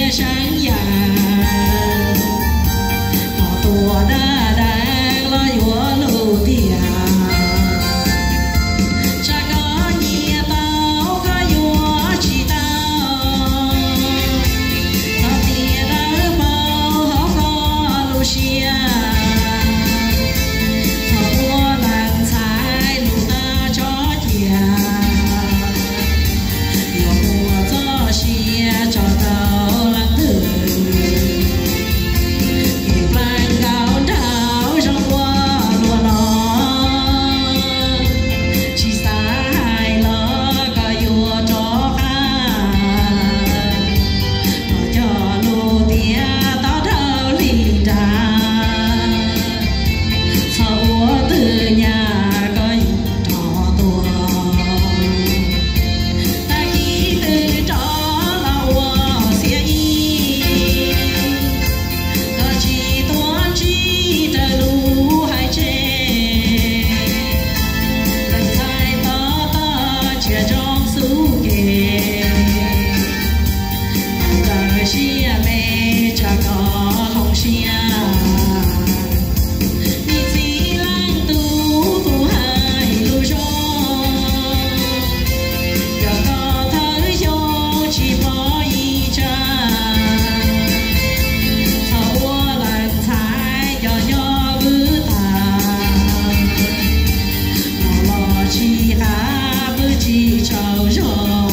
sáng vàng có tua đa đang lo vua lưu tiền cha có nhia tao có vua chỉ tao tao tiền đã bao họ có lưu xia họ vua làng trái lưu ta cho tiền yêu mùa gió xia cho tao lắng thử kịp làng cao đảo trong qua lúa nó chỉ xa hai lo có vua cho khá nó cho lù tia tao thao lì trà sau từ nhà có trò tuồng ta khi từ trò lâu xia y có chỉ toán chi ta lù hai chê lần sai ta chia trong su kề đời xia mê cha có không xia你只能渡海路上，要到头上去跑一站，草我人才要要不大，老老去还不去朝上。